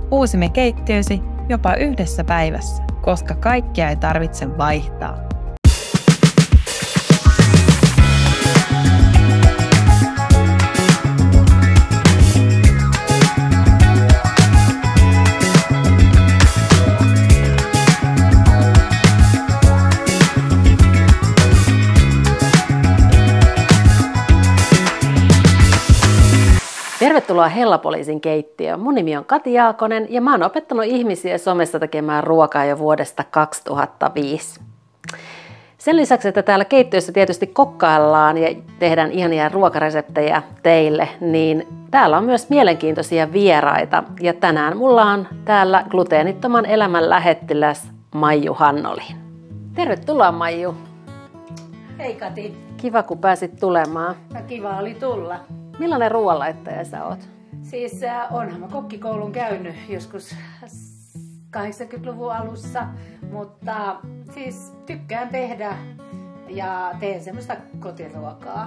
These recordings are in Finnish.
Uusimme keittiösi jopa yhdessä päivässä, koska kaikkea ei tarvitse vaihtaa. Tervetuloa Hellapoliisin keittiöön. Mun nimi on Kati Jaakonen ja mä oon opettanut ihmisiä somessa tekemään ruokaa jo vuodesta 2005. Sen lisäksi, että täällä keittiössä tietysti kokkaillaan ja tehdään ihania ruokareseptejä teille, niin täällä on myös mielenkiintoisia vieraita. Ja tänään mulla on täällä gluteenittoman elämän lähettiläs Maiju Hannolin. Tervetuloa Maiju. Hei Kati. Kiva kun pääsit tulemaan. No, kiva oli tulla. Millainen ruoanlaittaja sä oot? Siis onhan mä kokkikoulun käynyt joskus 80-luvun alussa, mutta siis tykkään tehdä ja teen semmoista kotiruokaa.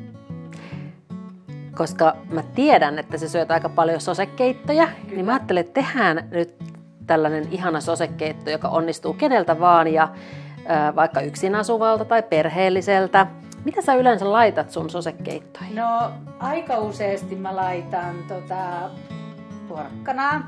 Koska mä tiedän, että sä syöt aika paljon sosekeittoja, niin mä ajattelin, että tehdään nyt tällainen ihana sosekeitto, joka onnistuu keneltä vaan ja vaikka yksin asuvalta tai perheelliseltä. Mitä sä yleensä laitat sun sosekeittoihin? No aika useasti mä laitan porkkanaa,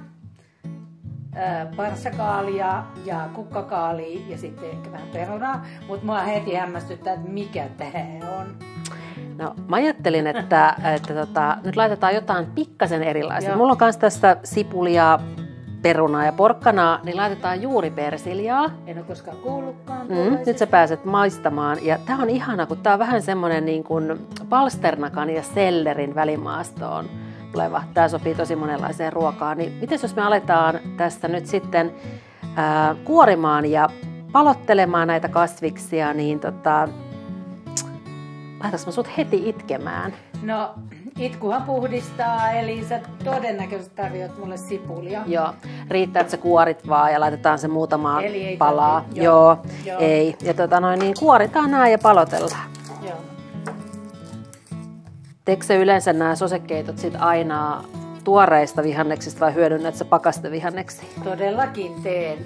parsakaalia ja kukkakaalia ja sitten ehkä vähän perunaa, mutta mua heti hämmästyttää, että mikä tää on. No mä ajattelin, että nyt laitetaan jotain pikkasen erilaisia. Mulla on myös tässä sipulia, perunaa ja porkkanaa, niin laitetaan juuri persiljaa. En ole koskaan kuullutkaan. Nyt sä pääset maistamaan. Ja tää on ihana, kun tää on vähän semmonen niin kuin palsternakan ja sellerin välimaastoon tuleva. Tää sopii tosi monenlaiseen ruokaan. Niin mites jos me aletaan tästä nyt sitten kuorimaan ja palottelemaan näitä kasviksia, niin laitaks mä sut heti itkemään? No, itkuhan puhdistaa, eli sä todennäköisesti tarjoat mulle sipulia. Joo, riittää, että sä kuorit vaan ja laitetaan se muutamaa palaa. Tarvitse. Joo, ei. Ja niin kuoritaan nää ja palotellaan. Joo. Teekö sä yleensä nämä sosekeitot sit aina tuoreista vihanneksista vai hyödynnät sä pakastevihanneksia? Todellakin teen,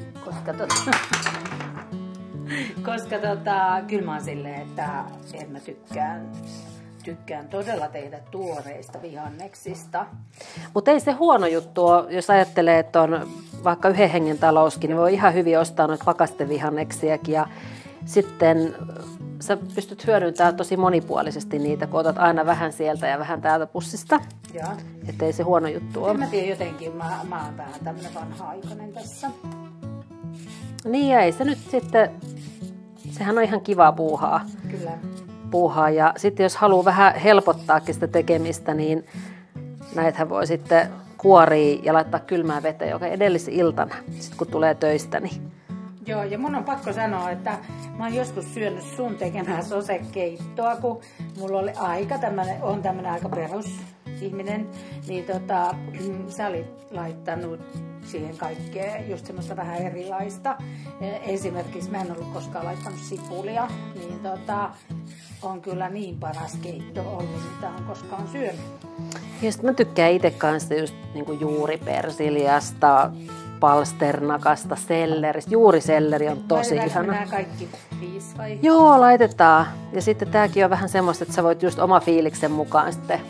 koska kyllä mä oon silleen, että en mä tykkään todella tehdä tuoreista vihanneksista. Mutta ei se huono juttu ole, jos ajattelee, että on vaikka yhden hengen talouskin, niin voi ihan hyvin ostaa noita pakastevihanneksiakin ja sitten sä pystyt hyödyntämään tosi monipuolisesti niitä, kun otat aina vähän sieltä ja vähän täältä pussista. Että ei se huono juttu ole. En mä tiedä, jotenkin mä oon vähän tämmönen vanha-aikainen tässä. Niin ja ei se nyt sitten, sehän on ihan kivaa puuhaa. Kyllä. Ja sitten jos haluaa vähän helpottaakin sitä tekemistä, niin näitähän voi sitten kuoria ja laittaa kylmää vettä joka edellisiltana, sitten kun tulee töistä. Niin. Joo, ja mun on pakko sanoa, että mä oon joskus syönyt sun tekemään sosekeittoa, kun mulla oli on tämmönen aika perusihminen, niin sä olit laittanut siihen kaikkea just semmoista vähän erilaista. Esimerkiksi mä en ollut koskaan laittanut sipulia, niin on kyllä niin paras keitto ollut, mitä on koskaan syönyt. Ja sitten mä tykkään itse kanssa just niinku juuripersiljasta, palsternakasta, selleristä. Juuriselleri on tosi ihana. Nämä kaikki 5 vai? Joo, laitetaan. Ja sitten tääkin on vähän semmoista, että sä voit just oma fiiliksen mukaan sitten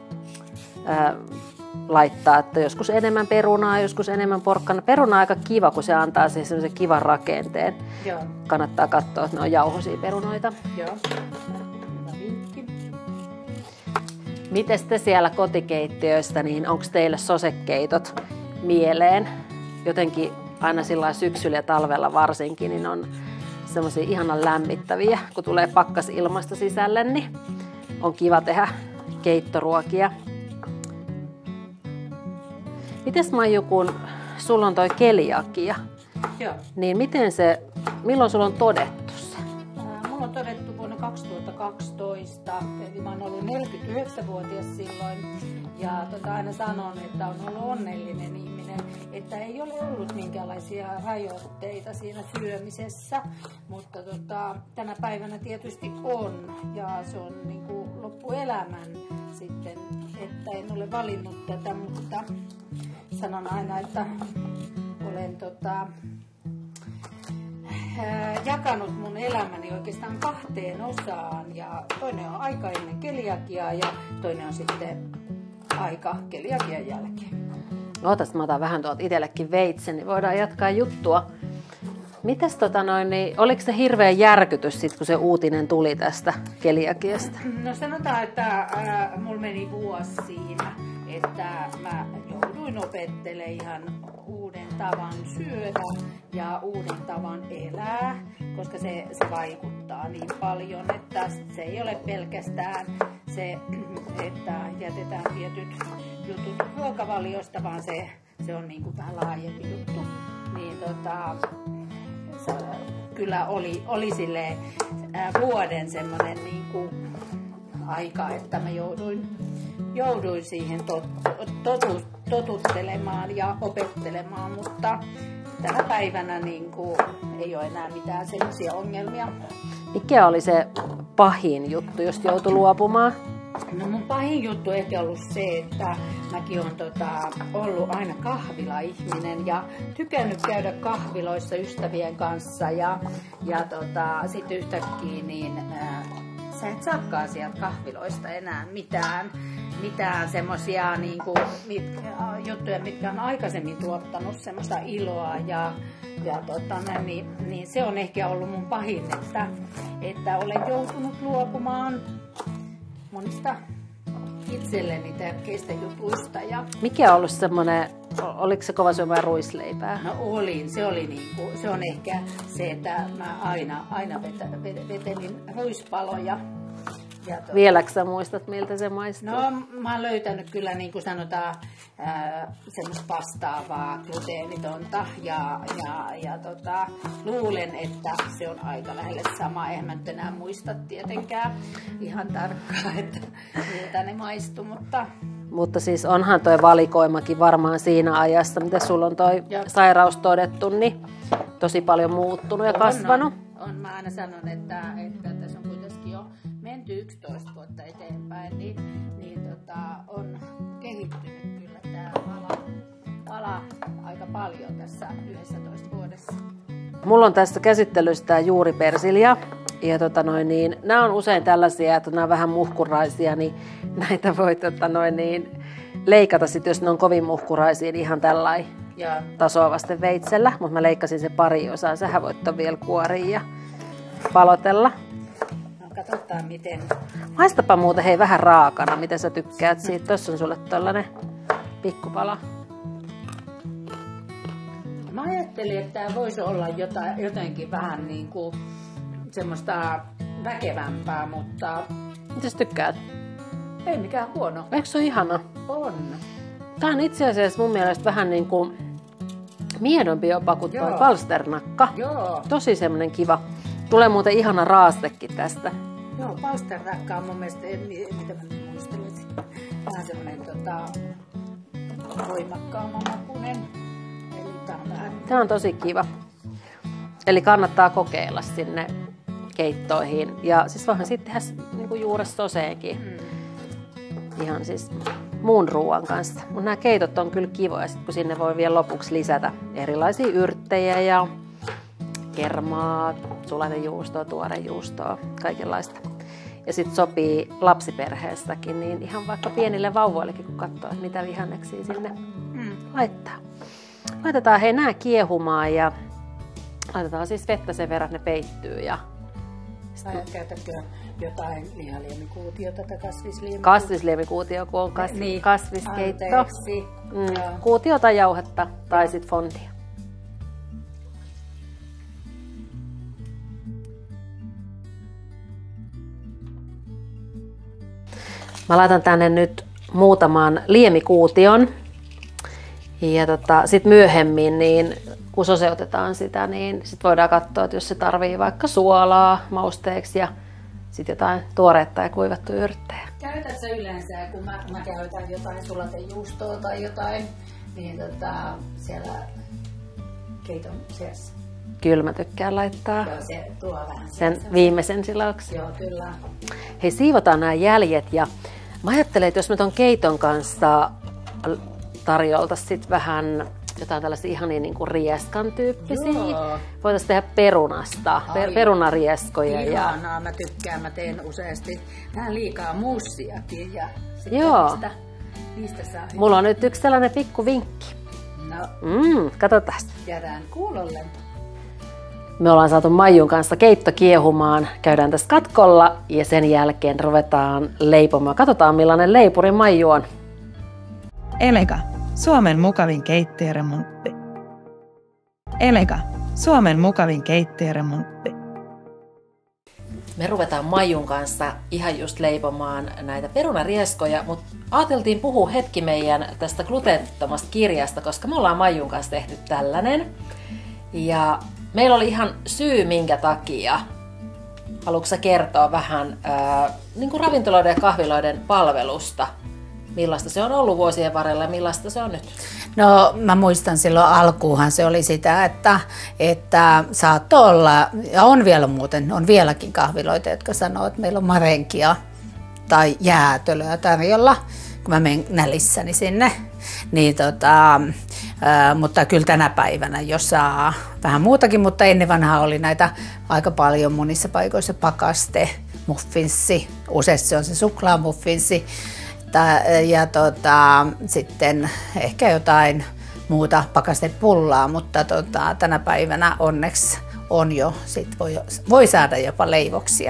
laittaa, että joskus enemmän perunaa, joskus enemmän porkkana. Peruna on aika kiva, kun se antaa siihen semmoisen kivan rakenteen. Joo. Kannattaa katsoa, että ne on jauhoisia perunoita. Joo. Hyvä vinkki. Mites te siellä kotikeittiöistä, niin onko teille sosekeitot mieleen? Jotenkin aina sillä syksyllä ja talvella varsinkin, niin on semmoisia ihanan lämmittäviä, kun tulee pakkasilmasta sisälle, niin on kiva tehdä keittoruokia. Mites Maiju, kun sulla on toi keliakia, niin milloin sulla on todettu se? Mulla on todettu vuonna 2012, eli mä oon ollut 49-vuotias silloin. Ja aina sanon, että on ollut onnellinen ihminen, että ei ole ollut minkäänlaisia rajoitteita siinä syömisessä, mutta tänä päivänä tietysti on, ja se on niin kuin loppuelämän sitten, että en ole valinnut tätä, mutta sanon aina, että olen jakanut mun elämäni oikeastaan 2 osaan. Ja toinen on aika ennen keliakiaa ja toinen on sitten aika keliakian jälkeen. Ootas, mä otan vähän tuolta itsellekin veitsen, niin voidaan jatkaa juttua. Mites niin, oliko se hirveä järkytys sit, kun se uutinen tuli tästä keliakiasta? No sanotaan, että mulla meni vuosi siinä, että mä jouduin opettelemaan ihan uuden tavan syödä ja uuden tavan elää, koska se vaikuttaa niin paljon, että se ei ole pelkästään se, että jätetään tietyt jutut ruokavaliosta, vaan se on niin kuin vähän laajempi juttu. Niin kyllä oli silleen vuoden semmoinen niin kuin aika, että mä jouduin siihen totuttelemaan ja opettelemaan, mutta tänä päivänä niin kuin ei ole enää mitään sellaisia ongelmia. Mikä oli se pahin juttu, jos joutui luopumaan? No mun pahin juttu ehkä ollut se, että mäkin olen ollut aina kahvila-ihminen ja tykännyt käydä kahviloissa ystävien kanssa ja sitten yhtäkkiä niin sä et saakaan sieltä kahviloista enää mitään semmosia niinku, juttuja, mitkä on aikaisemmin tuottanut semmoista iloa niin se on ehkä ollut mun pahin, että olen joutunut luopumaan monista itselleni tärkeistä jutuista. Mikä on ollut semmoinen, oliko se kova syömään ruisleipää? No olin, se on ehkä se, että mä aina vetelin ruispaloja. Vieläkö sä muistat, miltä se maistuu? No mä oon löytänyt kyllä niin kuin sanotaan semmoista vastaavaa gluteenitonta ja luulen, että se on aika lähelle sama. Eihän mä nyt enää muista tietenkään ihan tarkkaan, että miltä ne maistuu, Mutta siis onhan toi valikoimakin varmaan siinä ajassa, mitä sulla on toi sairaus todettu, niin tosi paljon muuttunut ja kasvanut. On. Mä aina sanon, että tässä on kuitenkin jo menty 11 vuotta eteenpäin, niin on kehittynyt kyllä tämä ala aika paljon tässä 11 vuodessa. Mulla on tässä käsittelyssä tämä juuripersilja. Ja nämä on usein tällaisia, että nämä on vähän muhkuraisia, niin näitä voi leikata sit, jos ne on kovin muhkuraisia, niin ihan tällainen tasoa vasten veitsellä. Mutta mä leikkasin se pari osaa. Sähän voit vielä kuoria ja palotella. No katsotaan miten. Maistapa muuten hei vähän raakana, miten sä tykkäät siitä. Tuossa on sulle tällainen pikkupala. Mä ajattelin, että tämä voisi olla jotenkin vähän niin kuin semmoista väkevämpää, mutta Mitä sä tykkäät? Ei mikään huono. Eikö se ole ihana? On. Tää on itse asiassa mun mielestä vähän niin kuin miedompi jopa kuin tuo palsternakka. Joo. Tosi semmonen kiva. Tulee muuten ihana raastekin tästä. Joo, palsternakka on mun mielestä, mitä mä nyt muistelisin, vähän semmonen voimakkaamman makuinen. Eli tää on tosi kiva. Eli kannattaa kokeilla sinne keittoihin. Ja siis voihan sitten tehdä niinku juuressoseenkin. Ihan siis muun ruoan kanssa. Mutta nämä keitot on kyllä kivoja, sit kun sinne voi vielä lopuksi lisätä erilaisia yrttejä ja kermaa, sulatejuustoa, tuorejuustoa, kaikenlaista. Ja sitten sopii lapsiperheestäkin, niin ihan vaikka pienille vauvoillekin, kun katsoo, että mitä vihanneksia sinne laittaa. Laitetaan hei nää kiehumaan ja laitetaan siis vettä sen verran, että ne peittyy. Ja käytätkö jotain lihaliemikuutiota tai kasvisliemikuutiota? Kasvisliemikuutio, kun on kasviskeitto. Kuutiota, jauhetta tai sitten fondia. Mä laitan tänne nyt muutaman liemikuution. Ja sitten myöhemmin, niin kun soseutetaan sitä, niin sit voidaan katsoa, että jos se tarvii vaikka suolaa mausteeksi ja sitten jotain tuoretta ja kuivattuja yrttejä. Käytätkö yleensä, kun mä käytän jotain sulatejuustoa tai jotain, niin siellä keiton seassa? Kyllä mä tykkään laittaa. Joo, se tuo vähän sen viimeisen silauksen. Joo, kyllä. Hei, siivotaan nämä jäljet ja mä ajattelen, että jos mä ton keiton kanssa tarjolta sit vähän jotain tällaisia ihania niin kuin rieskan tyyppisiä. Joo. Voitaisiin tehdä perunasta, perunarieskoja. Ihanaa, mä tykkään, mä teen useasti vähän liikaa muussiakin ja sitten Joo. niistä saa hyvin. Mulla on nyt yksi sellainen pikku vinkki. No, Katsotaan. jäädään kuulolle. Me ollaan saatu Maijun kanssa keitto kiehumaan, käydään tässä katkolla ja sen jälkeen ruvetaan leipomaan. Katsotaan millainen leipuri Maiju on. Elega, Suomen mukavin keittiöremontti. Elega, Suomen mukavin keittiöremontti. Me ruvetaan Maijun kanssa ihan just leipomaan näitä perunarieskoja, mutta ajateltiin puhua hetki meidän tästä gluteenittomasta kirjasta, koska me ollaan Maijun kanssa tehty tällainen. Ja meillä oli ihan syy minkä takia. Haluatko sä kertoa vähän niin kuin ravintoloiden ja kahviloiden palvelusta? Millaista se on ollut vuosien varrella ja millaista se on nyt? No mä muistan silloin alkuunhan se oli sitä, että saattoi olla, ja on vielä muuten, on vieläkin kahviloita, jotka sanoo, että meillä on marenkia tai jäätölöä tarjolla, kun mä menen nälissäni sinne. Niin mutta kyllä tänä päivänä, jos saa vähän muutakin, mutta ennen vanhaa oli näitä aika paljon monissa paikoissa pakaste, muffinssi, useasti se on se suklaamuffinssi, ja sitten ehkä jotain muuta pakastepullaa, mutta tänä päivänä onneksi on jo, voi saada jopa leivoksia.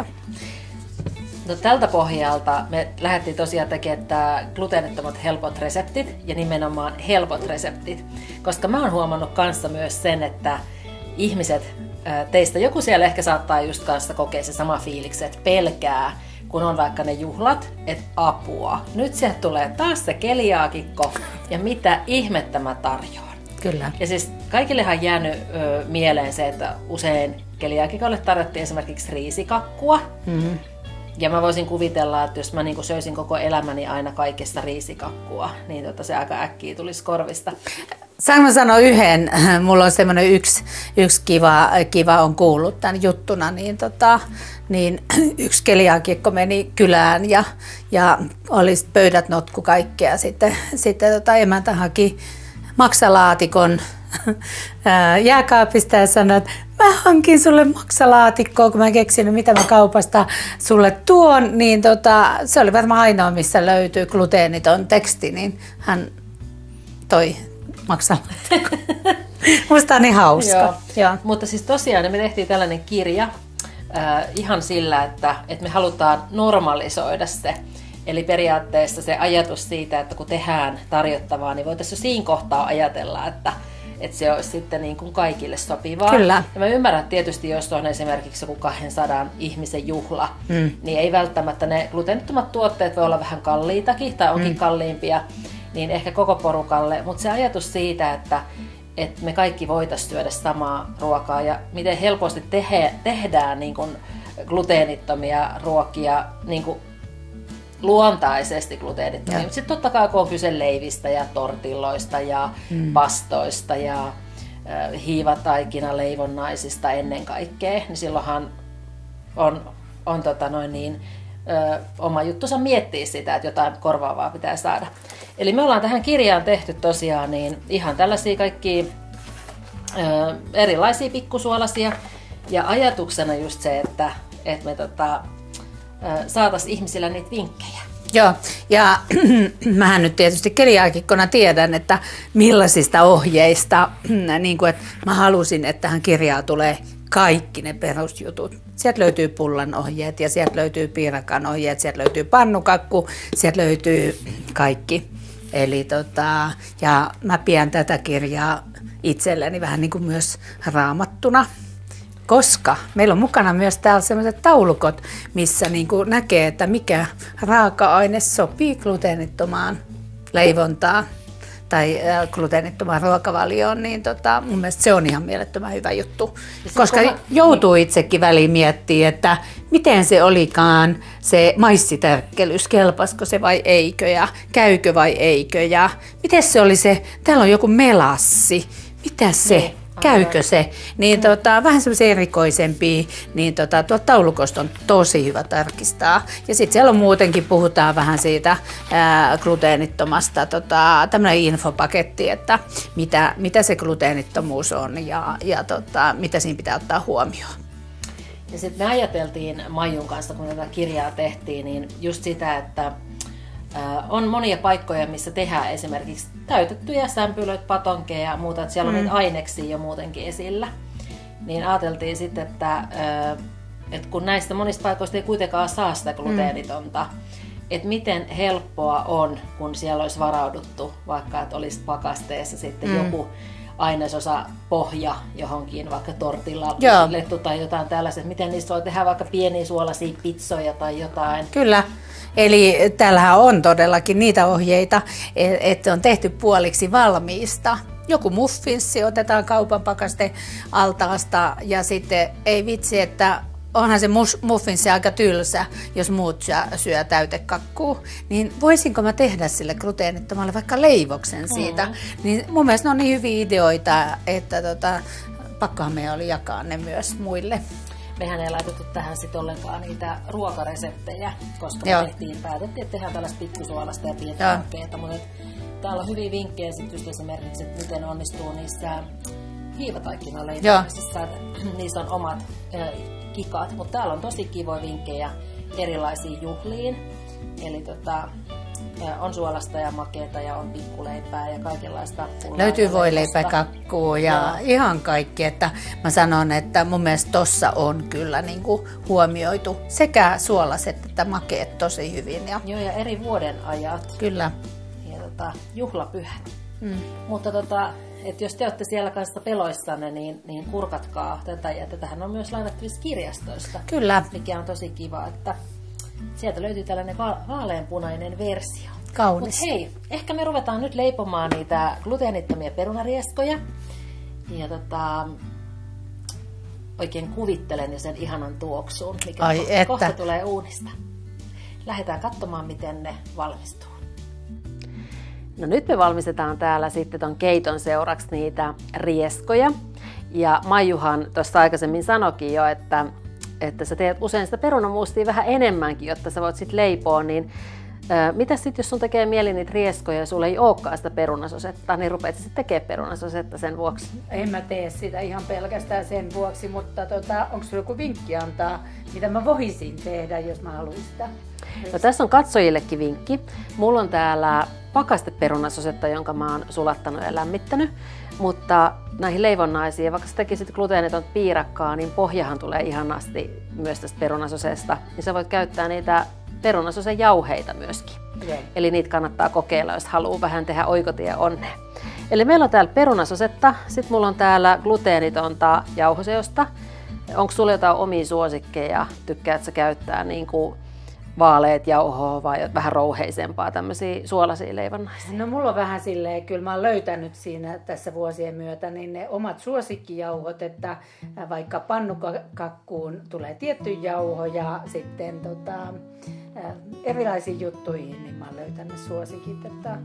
No, tältä pohjalta me lähdettiin tosiaan tekemään gluteenittomat helpot reseptit ja nimenomaan helpot reseptit, koska mä oon huomannut kanssa myös sen, että ihmiset, teistä joku siellä ehkä saattaa just kanssa kokea se sama fiiliksi, että pelkää, kun on vaikka ne juhlat, että apua. Nyt sieltä tulee taas se keliaakikko ja mitä ihmettä mä tarjoan. Kyllä. Ja siis kaikillehan on jäänyt mieleen se, että usein keliaakikolle tarjottiin esimerkiksi riisikakkua. Mm-hmm. Ja mä voisin kuvitella, että jos mä niin söisin koko elämäni aina kaikessa riisikakkua, niin se aika äkkiä tulisi korvista. Saanko mä sanoa yhden? Mulla on semmoinen yksi kiva on kuullut tämän juttuna, niin yksi keliaakikko meni kylään ja oli pöydät notku kaikkea. Sitten emäntä haki maksalaatikon jääkaapista ja sanoi, että mä hankin sulle maksalaatikkoa, kun mä keksin, mitä mä kaupasta sulle tuon, niin se oli varmaan ainoa, missä löytyy gluteeniton teksti, niin hän toi maksalaatikko. Musta on niin hauska. Joo. Mutta siis tosiaan me tehtiin tällainen kirja ihan sillä, että me halutaan normalisoida se. Eli periaatteessa se ajatus siitä, että kun tehdään tarjottavaa, niin voitaisiin jo siinä kohtaa ajatella, että se olisi sitten niin kuin kaikille sopivaa. Kyllä. Ja mä ymmärrän, että tietysti jos on esimerkiksi joku 200 ihmisen juhla, niin ei välttämättä ne gluteenittomat tuotteet voi olla vähän kalliitakin tai onkin kalliimpia, niin ehkä koko porukalle. Mutta se ajatus siitä, että me kaikki voitaisiin syödä samaa ruokaa ja miten helposti tehdään niin kuin gluteenittomia ruokia niin kuin luontaisesti gluteenittomia. Mutta sitten totta kai kun on kyse leivistä ja tortilloista ja pastoista ja hiivataikina leivonnaisista ennen kaikkea, niin silloinhan on oma juttusa miettiä sitä, että jotain korvaavaa pitää saada. Eli me ollaan tähän kirjaan tehty tosiaan niin ihan tällaisia kaikkia erilaisia pikkusuolasia ja ajatuksena just se, että me saataisiin ihmisillä niitä vinkkejä. Joo, ja mähän nyt tietysti keliaakikkona tiedän, että millaisista ohjeista, niin kuin, että mä halusin, että tähän kirjaan tulee kaikki ne perusjutut. Sieltä löytyy pullan ohjeet ja sieltä löytyy piirakan ohjeet, sieltä löytyy pannukakku, sieltä löytyy kaikki. Eli ja mä pidän tätä kirjaa itselleni vähän niin kuin myös raamattuna. Koska meillä on mukana myös täällä sellaiset taulukot, missä niin kuin näkee, että mikä raaka-aine sopii gluteenittomaan leivontaan tai gluteenittomaan ruokavalioon, niin mun mielestä se on ihan mielettömän hyvä juttu. Koska joutuu itsekin väliin miettimään, että miten se olikaan se maissitärkkelys, kelpasko se vai eikö ja käykö vai eikö ja miten se oli se, täällä on joku melassi, mitä se Käykö se? Niin vähän semmoisia erikoisempia, niin tuolta taulukosta on tosi hyvä tarkistaa. Ja sitten siellä on muutenkin, puhutaan vähän siitä gluteenittomasta, tämmöinen infopaketti, että mitä se gluteenittomuus on ja mitä siinä pitää ottaa huomioon. Ja sitten me ajateltiin Maijun kanssa, kun tätä kirjaa tehtiin, niin just sitä, että on monia paikkoja, missä tehdään esimerkiksi täytettyjä sämpylöitä, patonkeja ja muuta, että siellä on niitä aineksia jo muutenkin esillä. Niin ajateltiin sitten, että kun näistä monista paikoista ei kuitenkaan saa sitä gluteenitonta, että miten helppoa on, kun siellä olisi varauduttu, vaikka että olisi pakasteessa sitten joku ainesosa pohja johonkin, vaikka tortilla lettu tai jotain tällaiset. Miten niistä voi tehdä vaikka pieniä suolaisia pizzoja tai jotain. Kyllä. Eli täällähän on todellakin niitä ohjeita, että on tehty puoliksi valmiista. Joku muffinssi otetaan kaupan pakastealtaasta ja sitten ei vitsi, että onhan se muffinssi aika tylsä, jos muut syö täytekakkuu. Niin voisinko mä tehdä sille gluteenittomalle vaikka leivoksen siitä? Niin mun mielestä ne on niin hyviä ideoita, että pakkohan meidän oli jakaa ne myös muille. Mehän ei laitettu tähän sitten ollenkaan niitä ruokareseptejä, koska me päätettiin, että tehdään tällaista pikkusuolasta ja pientä hankkeita. Mutta täällä on hyviä vinkkejä sitten esimerkiksi, että miten onnistuu niissä hiivataikkinaleipomisissa. Niissä on omat kikat, mutta täällä on tosi kivoja vinkkejä erilaisiin juhliin. Eli on suolasta ja makeata ja on pikkuleipää ja kaikenlaista. Löytyy voileipää, kakkua ja ihan kaikki. Että mä sanon, että mun mielestä tossa on kyllä niin kuin huomioitu sekä suolaset että makeet tosi hyvin. Joo, ja eri vuoden ajat. Kyllä. Ja juhlapyhät. Mutta että jos te olette siellä kanssa peloissanne, niin kurkatkaa tätä. Ja tätähän on myös lainattavissa kirjastoista. Kyllä. Mikä on tosi kiva, että sieltä löytyy tällainen vaaleanpunainen versio. Kaunis. Mut hei, ehkä me ruvetaan nyt leipomaan niitä gluteenittomia perunarieskoja. Ja oikein kuvittelen jo sen ihanan tuoksuun, mikä kohta tulee uunista. Lähdetään katsomaan, miten ne valmistuu. No nyt me valmistetaan täällä sitten ton keiton seuraksi niitä rieskoja. Ja Maijuhan tuossa aikaisemmin sanoikin jo, että sä teet usein sitä perunamuustia vähän enemmänkin, jotta sä voit sitten leipoa, niin mitä sitten, jos sun tekee mieli niitä rieskoja ja sulla ei olekaan sitä perunasosetta, niin rupeat sitten tekemään perunasosetta sen vuoksi? En mä tee sitä ihan pelkästään sen vuoksi, mutta onko sulla joku vinkki antaa, mitä mä voisin tehdä, jos mä haluaisin sitä? No, tässä on katsojillekin vinkki. Mulla on täällä pakasteperunasosetta, jonka mä oon sulattanut ja lämmittänyt. Mutta näihin leivonnaisiin, vaikka sä tekisit gluteenitonta piirakkaa, niin pohjahan tulee ihanasti myös tästä perunasosesta. Niin sä voit käyttää niitä perunasosen jauheita myöskin. Eli niitä kannattaa kokeilla, jos haluaa vähän tehdä oikotie onneen. Eli meillä on täällä perunasosetta, sitten mulla on täällä gluteenitonta jauhoseosta. Onko sulla jotain omia suosikkeja? Tykkäätkö sä käyttää niin kuin vaaleet jauhoa vai vähän rouheisempaa tämmöisiä suolaisia leivonnaisia? No mulla on vähän silleen, kyllä mä oon löytänyt siinä tässä vuosien myötä niin ne omat suosikkijauhot, että vaikka pannukakkuun tulee tietty jauho ja sitten erilaisiin juttuihin, niin mä oon löytänyt suosikit.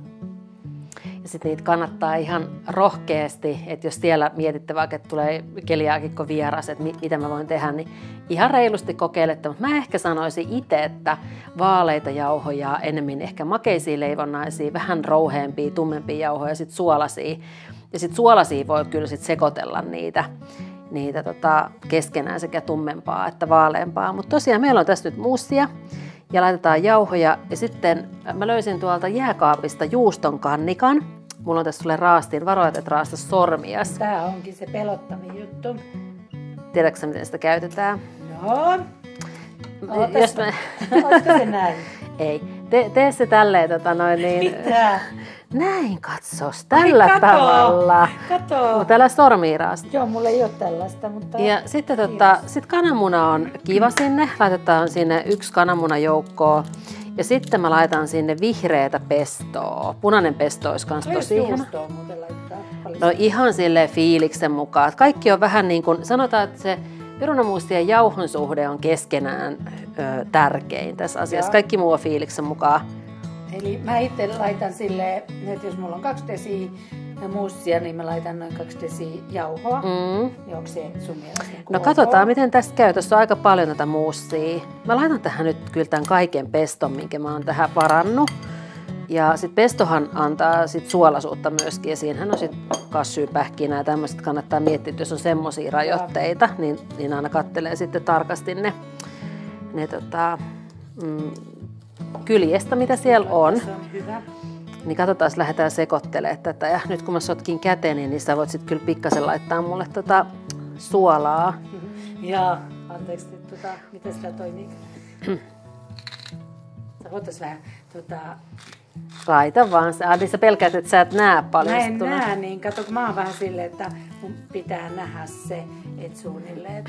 Ja sitten niitä kannattaa ihan rohkeasti, että jos siellä mietitte vaikka, että tulee keliaakikko vieras, että mitä mä voin tehdä, niin ihan reilusti kokeilette. Mutta mä ehkä sanoisin itse, että vaaleita jauhoja, enemmän ehkä makeisia leivonnaisia, vähän rouheempia, tummempia jauhoja ja sitten suolaisia. Ja sitten suolaisia voi kyllä sit sekoitella niitä keskenään sekä tummempaa että vaaleampaa. Mutta tosiaan meillä on tässä nyt muussia. Ja laitetaan jauhoja ja sitten mä löysin tuolta jääkaapista juuston kannikan. Mulla on tässä sulle raastin, varoit, että raasta sormias. Tää onkin se pelottavin juttu. Tiedätkö miten sitä käytetään? Joo. Olisiko se näin? Ei. Tee se tälleen. Mitä? Näin katsos, tällä tavalla. Kato. Tällä sormia raasta. Joo, mulla ei ole tällaista, mutta... Ja sitten sit kananmuna on kiva sinne. Laitetaan sinne 1 kananmunan joukkoon. Ja sitten mä laitan sinne vihreätä pestoa. Punainen pesto olisi kans tosi ihana. Juustoa muuten laittaa paljon. No ihan silleen fiiliksen mukaan. Kaikki on vähän niin kuin, sanotaan, että se perunamuusti ja jauhon suhde on keskenään tärkein tässä asiassa. Ja. Kaikki muu on fiiliksen mukaan. Eli mä itse laitan silleen, että jos mulla on 2 desiä muussia, niin mä laitan noin 2 desi jauhoa. Ja onko se sun mielestä niin No katsotaan, miten tästä käy. Tässä on aika paljon tätä muussia. Mä laitan tähän nyt kyllä tämän kaiken peston, minkä mä oon tähän varannut. Ja sit pestohan antaa sit suolaisuutta myöskin, ja siinähän on sit kassypähkinää ja tämmöiset. Kannattaa miettiä, että jos on semmosia rajoitteita, niin aina kattelee sitten tarkasti ne kyljestä, mitä siellä on. Se on hyvä. Niin katsotaan, lähdetään sekoittelemaan tätä. Ja nyt kun mä sotkin käteni, niin sä voit sit kyllä pikkasen laittaa mulle suolaa. Ja anteeksi, miten sitä toimii? Sä voitais vähän Laita vaan se. Niin sä pelkäät, että sä et näe paljon. Mä en näe, niin kato, kun mä oon vähän silleen, että mun pitää nähdä se, että suunnilleen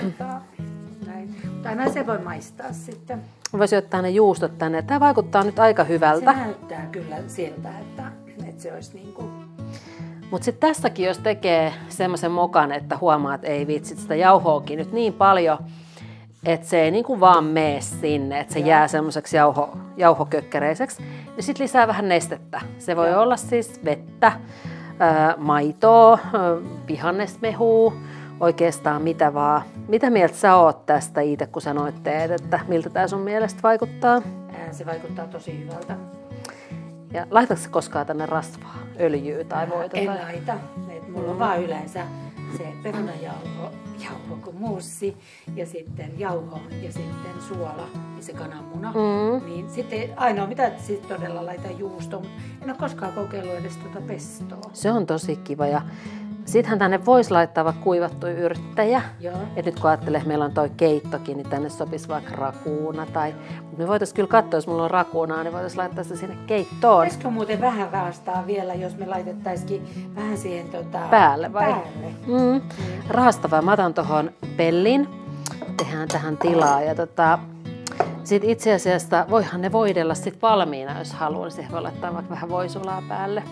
näin. Mutta aina se voi maistaa sitten. Voisi ottaa ne juustot tänne. Tää vaikuttaa nyt aika hyvältä. Se näyttää kyllä siltä, että se olisi niin kuin... Mutta sitten tässäkin, jos tekee semmoisen mokan, että huomaa, että ei vitsit sitä jauhoakin nyt niin paljon, että se ei niinku vaan mene sinne, että se jää semmoiseksi jauhokökkäreiseksi, niin sitten lisää vähän nestettä. Se voi olla siis vettä, maitoa, vihannesmehua, oikeastaan mitä vaan. Mitä mieltä sä oot tästä itse, kun sanoit teet, että miltä tää sun mielestä vaikuttaa? Se vaikuttaa tosi hyvältä. Ja laitatko koskaan tänne rasvaa, öljyä tai voita? En laita. Mulla on vaan yleensä se perunajauho kuin muussi ja sitten jauho ja sitten suola ja se kananmuna. Niin sitten ainoa mitä sitten todella laitan juustoon. En ole koskaan kokeillut edes pestoa. Se on tosi kiva ja sittenhän tänne voisi laittaa vaikka kuivattuja yrttejä. Ja nyt kun ajattelee, että meillä on toi keittokin, niin tänne sopisi vaikka rakuuna. Mutta me voitaisiin kyllä katsoa, jos mulla on rakuunaa, niin voitaisiin laittaa se sinne keittoon. Pitäisikö muuten vähän raastaa vielä, jos me laitettaisikin vähän siihen päälle vai? Päälle. Raastavaa. Mä otan tuohon pellin. Tehdään tähän tilaa. Ja sit itse asiassa voihan ne voidella sit valmiina, jos haluaa. Siihen voi laittaa vaikka vähän voisulaa päälle.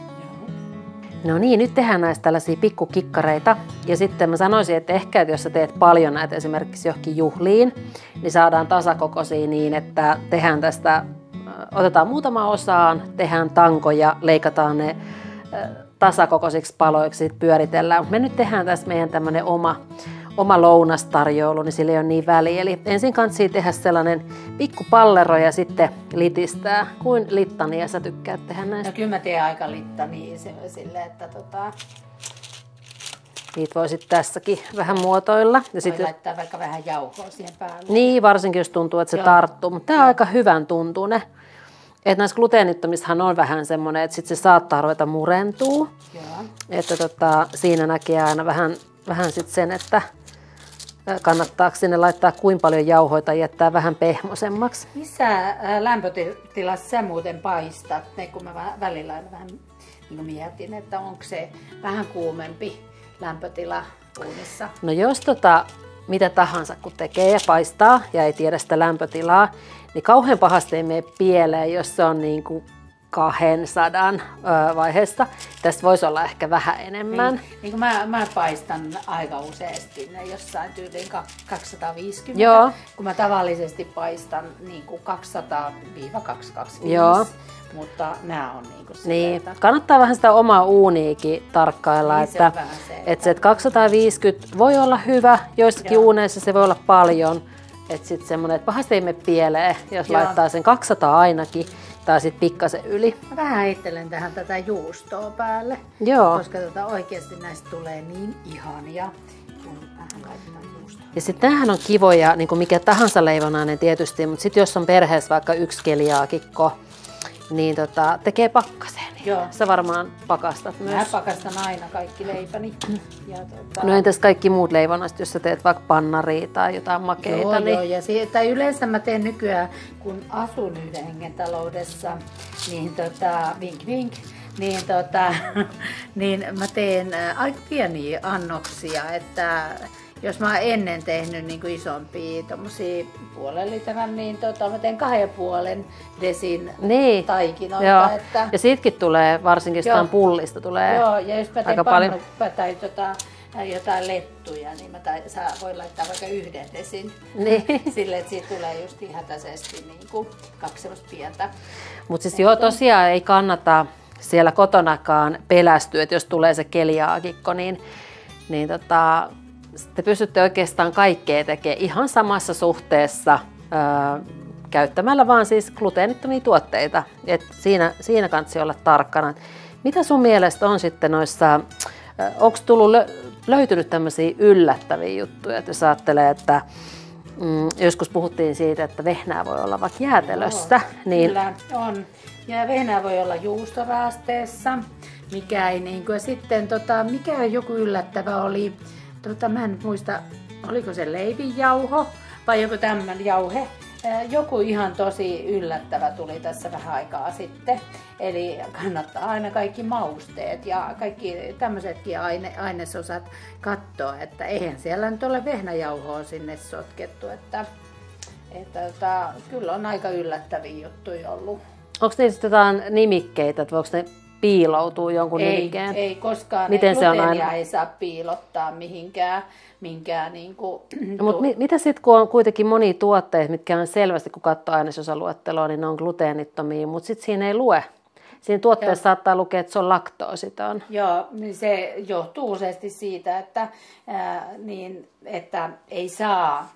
No niin, nyt tehdään näistä tällaisia pikkukikkareita. Ja sitten mä sanoisin, että ehkä että jos sä teet paljon näitä esimerkiksi johonkin juhliin, niin saadaan tasakokoisia niin, että tehdään tästä, otetaan muutama osaan, tehdään tankoja, leikataan ne tasakokoisiksi paloiksi, sit pyöritellään. Me nyt tehdään tässä meidän tämmönen oma lounastarjoulu, niin sillä ei ole niin väliä. Eli ensin kansi tehdä sellainen pikku pallero ja sitten litistää. Kuin littania sä tykkäät tehdä näistä? No kyllä mä teen aika littania silleen, että niitä voi sitten tässäkin vähän muotoilla. Ja sitten laittaa vaikka vähän jauhoa siihen päälle. Niin, varsinkin jos tuntuu, että se tarttuu. Mutta tää on aika hyvän tuntunen. Että näissä gluteenittomissahan on vähän semmoinen, että sitten se saattaa ruveta murentua. Että siinä näkee aina vähän sit sen, että kannattaako sinne laittaa kuinka paljon jauhoita ja jättää vähän pehmoisemmaksi. Missä lämpötilassa sä muuten paistat? Kun mä välillä vähän mietin, että onko se vähän kuumempi lämpötila uunissa? No jos mitä tahansa kun tekee ja paistaa ja ei tiedä sitä lämpötilaa, niin kauhean pahasti ei mene pieleen, jos se on niin kuin 200 vaiheessa. Tästä voisi olla ehkä vähän enemmän. Niin kuin mä paistan aika useasti ne jossain tyyliin 250, Joo. Kun mä tavallisesti paistan niin kuin 200-225. Joo. Mutta nämä on niin kuin niin, kannattaa vähän sitä omaa uuniikin tarkkailla, niin että se 250 voi olla hyvä, joissakin uuneissa se voi olla paljon. Että sitten semmoinen, että pahasti ei mene pieleen, jos laittaa sen 200 ainakin, tai sitten pikkasen yli. Mä vähän heittelen tähän tätä juustoa päälle, Joo. Koska oikeasti näistä tulee niin ihania, kun vähän laitetaan juustoa. Ja sitten näähän on kivoja, niin kuin mikä tahansa leivonainen tietysti, mutta sitten jos on perheessä vaikka yksi keliaakikko, niin tekee pakkaseen. Joo. Sä varmaan pakastat myös. Mä pakastan aina kaikki leipäni. Ja No entäs kaikki muut leivonnaiset, jos sä teet vaikka pannaria tai jotain makeita? Joo, niin... joo. Ja yleensä mä teen nykyään, kun asun yhden hengen taloudessa, niin vink vink, niin, niin mä teen aika pieniä annoksia, että jos mä oon ennen tehnyt niin kuin isompia tommosia puolen litran, niin mä teen 2,5 desin taikinoita. Joo. Että... Ja siitäkin tulee, varsinkin jostain pullista tulee. Joo, ja jos mä teen paljon tai jotain lettuja, niin sä voi laittaa vaikka 1 desin. Niin. Silleen, että siitä tulee just hätäisesti niin kuin 2 semmoista pientä. Mutta siis joo, tosiaan ei kannata siellä kotonakaan pelästy, että jos tulee se keliaakikko, niin te pystytte oikeastaan kaikkea tekemään ihan samassa suhteessa käyttämällä vaan siis gluteenittomia tuotteita. Et siinä kannattaa olla tarkkana. Mitä sun mielestä on sitten noissa, onko löytynyt tämmöisiä yllättäviä juttuja, että jos ajattelee, että joskus puhuttiin siitä, että vehnää voi olla vaikka jäätelössä. Niin... Kyllä on. Ja vehnää voi olla juustoraasteessa, mikä ei niin kuin, ja sitten mikä joku yllättävä oli, mä en muista, oliko se leivinjauho vai joku tämmöinen jauhe. Joku ihan tosi yllättävä tuli tässä vähän aikaa sitten. Eli kannattaa aina kaikki mausteet ja kaikki tämmöisetkin ainesosat katsoa, että eihän siellä nyt ole vehnäjauhoa sinne sotkettu. Että kyllä on aika yllättäviä juttuja ollut. Onko niistä jotain nimikkeitä, että voiko ne piiloutua jonkun nimikkeen? Ei koskaan. Miten se on aina? Ei saa piilottaa mihinkään niin kuin... No, mutta mitä sitten, kun on kuitenkin monia tuotteita, mitkä on selvästi, kun katsoo ainesosaluetteloa, niin ne on gluteenittomia, mutta sitten siinä ei lue. Siinä tuotteessa saattaa lukea, että se on laktoositon. Joo, niin se johtuu useasti siitä, että ei saa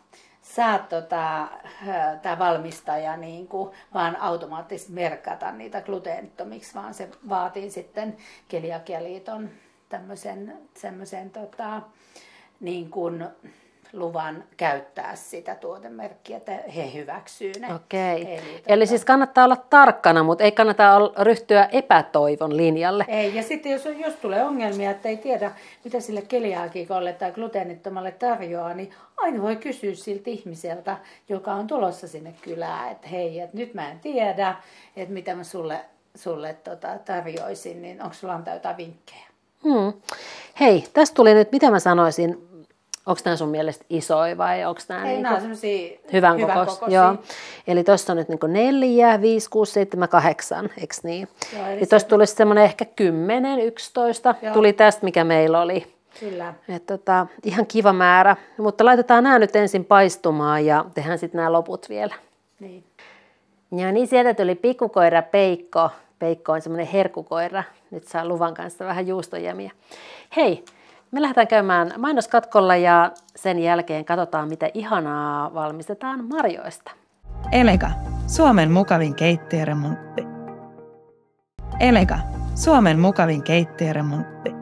tämä valmistaja niin kuin, vaan automaattisesti merkata niitä gluteenittomiksi, vaan se vaatii sitten Keliakialiiton semmoisen niin kuin luvan käyttää sitä tuotemerkkiä, että he hyväksyy ne. Okei. Eli siis kannattaa olla tarkkana, mutta ei kannata ryhtyä epätoivon linjalle. Ei, ja sitten jos tulee ongelmia, että ei tiedä, mitä sille keliaakikolle tai gluteenittomalle tarjoaa, niin aina voi kysyä siltä ihmiseltä, joka on tulossa sinne kylään, että hei, että nyt mä en tiedä, että mitä mä sulle tarjoisin, niin onko sulla antaa jotain vinkkejä? Hei, tästä tuli nyt, mitä mä sanoisin, onko nämä sun mielestä isoja vai onko nämä ei, nämä on semmoisia hyvän kokoisia? Joo. Eli tuossa on nyt niin 4, 5, 6, 7, 8, eikö niin? Joo, eli tuosta tulisi semmoinen ehkä 10, 11, joo. Tuli tästä mikä meillä oli. Kyllä. Ihan kiva määrä, mutta laitetaan nämä nyt ensin paistumaan ja tehdään sitten nämä loput vielä. Niin. Ja niin sieltä tuli pikkukoira Peikko. Peikko on semmoinen herkukoira. Nyt saa luvan kanssa vähän juustojämiä. Hei, me lähdetään käymään mainoskatkolla ja sen jälkeen katsotaan, mitä ihanaa valmistetaan marjoista. Elega, Suomen mukavin keittiöremontti. Elega, Suomen mukavin keittiöremontti.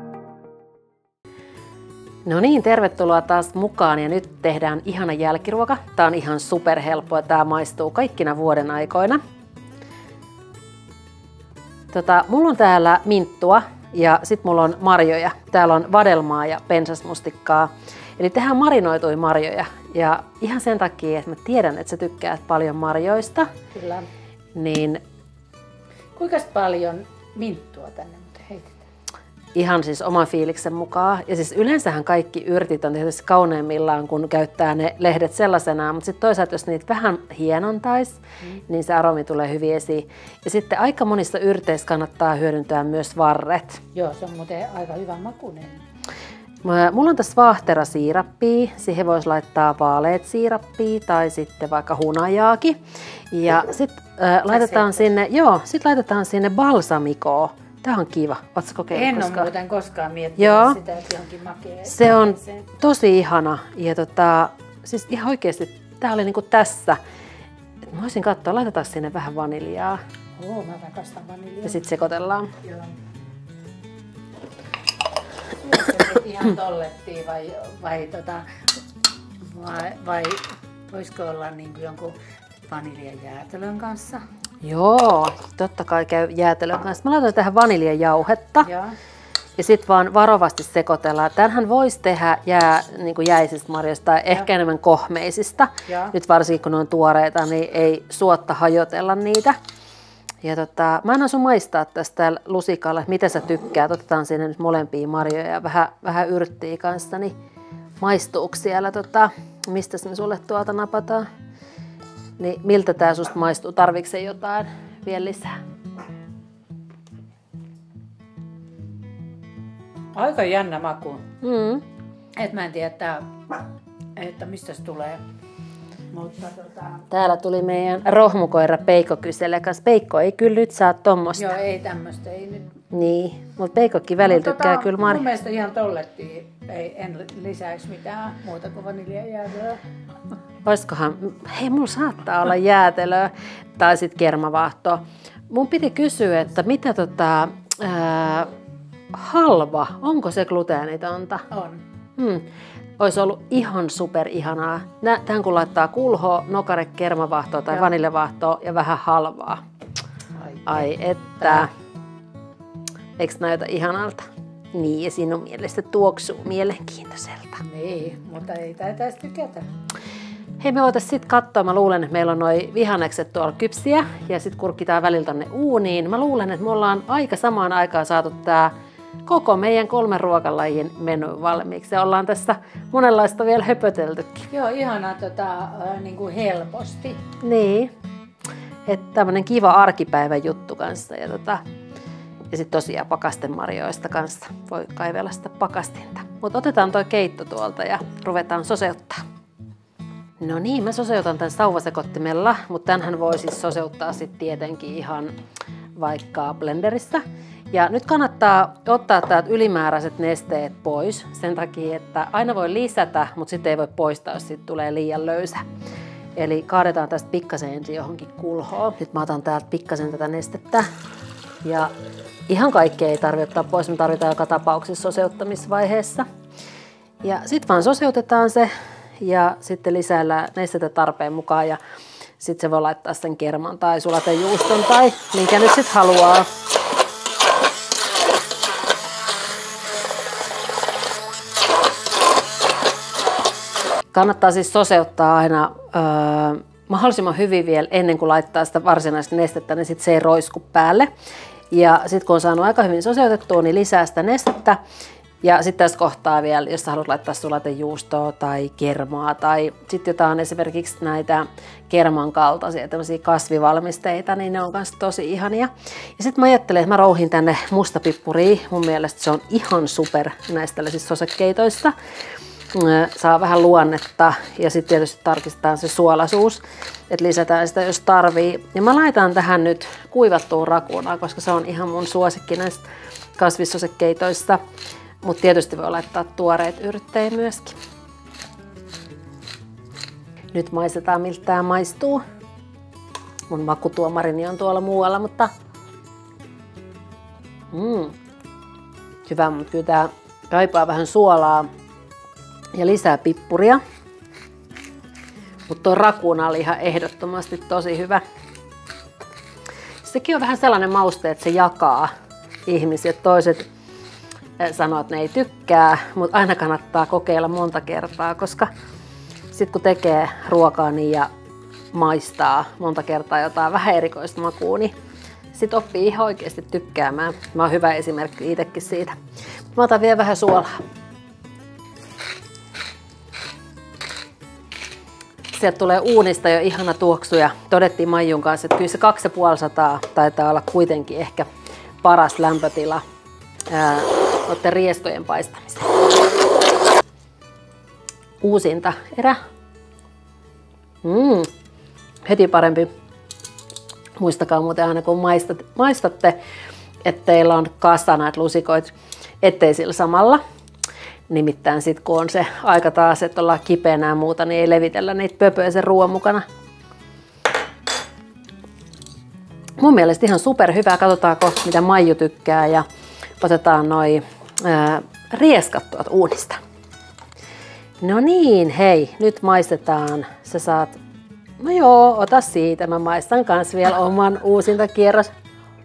No niin, tervetuloa taas mukaan ja nyt tehdään ihana jälkiruoka. Tää on ihan superhelppoa, tää maistuu kaikkina vuoden aikoina. Mulla on täällä minttua ja sit mulla on marjoja. Täällä on vadelmaa ja pensasmustikkaa. Eli tehdään marinoituja marjoja. Ja ihan sen takia, että mä tiedän, että sä tykkäät paljon marjoista. Kyllä. Niin... Kuinka paljon minttua tänne heitetään? Ihan siis oman fiiliksen mukaan. Ja siis yleensähän kaikki yrtit on tietysti kauneimmillaan, kun käyttää ne lehdet sellaisenaan. Mutta sitten toisaalta, jos niitä vähän hienontaisi, niin se aromi tulee hyvin esiin. Ja sitten aika monissa yrteissä kannattaa hyödyntää myös varret. Joo, se on muuten aika hyvä makuinen. Mulla on tässä vaahterasiirappia. Siihen voisi laittaa vaaleet siirappia tai sitten vaikka hunajaakin. Ja sitten laitetaan sinne balsamikoa. Tämä on kiva. Oletko kokeillut en koskaan? ole muuten koskaan miettinyt sitä, että johonkin makea. Se on tosi ihana. Ja siis ihan oikeasti, tämä oli niinku tässä. Et mä voisin katsoa, laitetaan sinne vähän vaniljaa. Mä rakastan vaniljaa. Ja sitten sekoitellaan. Joo. Se ihan tollettiin vai voisiko olla niin kuin jonkun vaniljajäätelön kanssa? Joo, totta kai käy jäätelön kanssa. Mä laitan tähän vaniljajauhetta. Joo. Ja sitten vaan varovasti sekoitellaan. Tämänhän voisi tehdä niin kuin jäisistä marjoista tai ehkä enemmän kohmeisista. Ja. Nyt varsinkin kun ne on tuoreita, niin ei suotta hajotella niitä. Ja mä annan sun maistaa tästä lusikalla, että mitä sä tykkäät. Otetaan sinne nyt molempia marjoja ja vähän yrttiä kanssa. Niin maistuuko siellä, mistä me sulle tuolta napataan? Niin miltä tää susta maistuu? Tarviiko se jotain vielä lisää? Aika jännä maku. Et mä en tiedä, että mistä se tulee. Mutta Täällä tuli meidän rohmukoira Peikko kyselee kanssa. Peikko ei kyllä nyt saa tommosta. joo, ei tämmöistä, ei nyt. Niin, mutta Peikkokin välillä tykkää kyllä Mun mielestä ihan tollettiin, en lisäisi mitään muuta kuin vaniljajäätelöä. Oiskohan, hei mulla saattaa olla jäätelöä tai sitten kermavaahtoa. Mun piti kysyä, että mitä halva, onko se gluteenitonta? On. Olisi ollut ihan super ihanaa. Tähän kun laittaa kulhoa, nokare, kermavaahtoa tai vaniljavaahtoa ja vähän halvaa. Ai että. Eikö näytä ihanalta? Niin, ja sinun mielestä tuoksuu mielenkiintoiselta. Niin, mutta ei taitaisi tykätä. Hei, me voitaisiin sitten katsoa. Mä luulen, että meillä on noi vihannekset tuolla kypsiä ja sitten kurkitaan välillä tonne uuniin. Mä luulen, että me ollaan aika samaan aikaan saatu tää koko meidän 3 ruokalajin menu valmiiksi. Ja ollaan tässä monenlaista vielä höpöteltykin. Joo, ihana niin kuin helposti. Niin, että tämmönen kiva arkipäivän juttu kanssa. Ja sitten tosiaan pakastemarjoista kanssa voi kaivella sitä pakastinta. Mutta otetaan toi keitto tuolta ja ruvetaan soseuttaa. No niin, mä soseutan tämän sauvasekottimella, mutta tämänhän voi siis soseuttaa sitten tietenkin ihan vaikka blenderissa. Ja nyt kannattaa ottaa täältä ylimääräiset nesteet pois sen takia, että aina voi lisätä, mutta sitten ei voi poistaa, jos siitä tulee liian löysä. Eli kaadetaan tästä pikkasen ensin johonkin kulhoon. Nyt mä otan täältä pikkasen tätä nestettä. Ja ihan kaikkea ei tarvitse ottaa pois, me tarvitaan joka tapauksessa soseuttamisvaiheessa. Ja sitten vaan soseutetaan se ja sitten lisäillään nestettä tarpeen mukaan ja sitten se voi laittaa sen kerman tai sulatejuuston tai minkä nyt sitten haluaa. Kannattaa siis soseuttaa aina mahdollisimman hyvin vielä ennen kuin laittaa sitä varsinaista nestettä, niin sitten se ei roisku päälle. Ja sitten kun on saanut aika hyvin soseutettua, niin lisää sitä nestettä. Ja sitten tässä kohtaa vielä, jos haluat laittaa sulatejuustoa tai kermaa tai sitten jotain esimerkiksi näitä kerman kaltaisia tämmöisiä kasvivalmisteita, niin ne on myös tosi ihania. Ja sitten mä ajattelen, että mä rouhin tänne mustapippuria. Mun mielestä se on ihan super näistä tällaisista sosekeitoista. Saa vähän luonnetta ja sitten tietysti tarkistetaan se suolaisuus, että lisätään sitä jos tarvii. Ja mä laitan tähän nyt kuivattua rakunaa, koska se on ihan mun suosikki näistä kasvissosekeitoista. Mutta tietysti voi laittaa tuoreet yrttejä myöskin. Nyt maistetaan miltä tää maistuu. Mun makutuomarini on tuolla muualla, mutta hyvä, mutta kyllä tää kaipaa vähän suolaa ja lisää pippuria. Mutta tuo rakuna oli ihan ehdottomasti tosi hyvä. Sekin on vähän sellainen mauste, että se jakaa ihmisiä. Toiset sanoo, että ne ei tykkää, mutta aina kannattaa kokeilla monta kertaa, koska sitten kun tekee ruokaa niin ja maistaa monta kertaa jotain vähän erikoista makua, niin sitten oppii ihan oikeasti tykkäämään. Mä oon hyvä esimerkki itsekin siitä. Mä otan vielä vähän suolaa. Sieltä tulee uunista jo ihana tuoksu ja todettiin Maijun kanssa, että kyllä se 250 taitaa olla kuitenkin ehkä paras lämpötila noiden rieskojen paistamiseen. Uusinta erä. Heti parempi. Muistakaa muuten aina kun maistatte, että teillä on kasa näitä lusikoita, ettei sillä samalla. Nimittäin sitten kun on se aika taas, että ollaan kipeänä ja muuta, niin ei levitellä niitä pöpöjä sen ruoan mukana. Mun mielestä ihan superhyvää. Katsotaanko mitä Maiju tykkää ja otetaan noi rieskat tuolta uunista. No niin, hei, nyt maistetaan. Sä saat, no joo, ota siitä. Mä maistan kans vielä oman uusintakierros.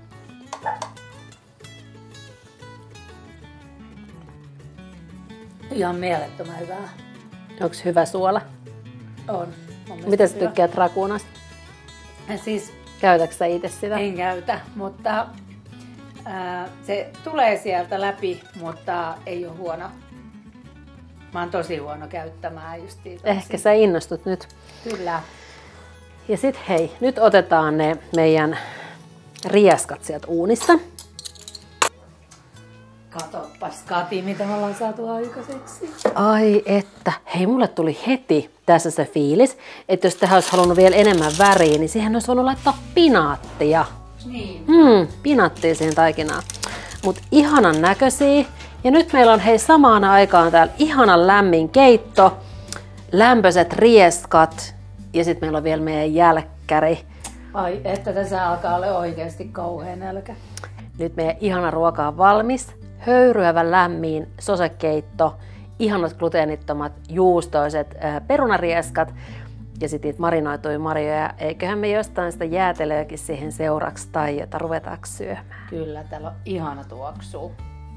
Ihan mielettömän hyvää. Onks hyvä suola? On. Miten sä tykkäät rakunasta? Siis Käytätkö sä itse sitä? en käytä, mutta se tulee sieltä läpi, mutta ei ole huono. Mä oon tosi huono käyttämään justiin. Ehkä sä innostut nyt. Kyllä. Ja sit hei, nyt otetaan ne meidän rieskat sieltä uunista. Katoppa Katsopas Kati, mitä me ollaan saatu aikaiseksi. Ai että. Hei, mulle tuli heti tässä se fiilis, että jos tähän olisi halunnut vielä enemmän väriä, niin siihen olisi voinut laittaa pinaattia. Niin. Pinaattia siihen taikinaan. Mut ihanan näköisiä. Ja nyt meillä on hei samaan aikaan täällä ihanan lämmin keitto, lämpöiset rieskat ja sitten meillä on vielä meidän jälkkäri. Ai, että tässä alkaa olla oikeasti kauhean nälkä. Nyt meidän ihana ruoka on valmis. Höyryävä lämmin sosekeitto, ihanat gluteenittomat juustoiset perunarieskat ja sitten niitä marinoituja marjoja. Eiköhän me jostain sitä jäätelöäkin siihen seuraksi tai jota ruvetaanko syömään. Kyllä, täällä on ihana tuoksu.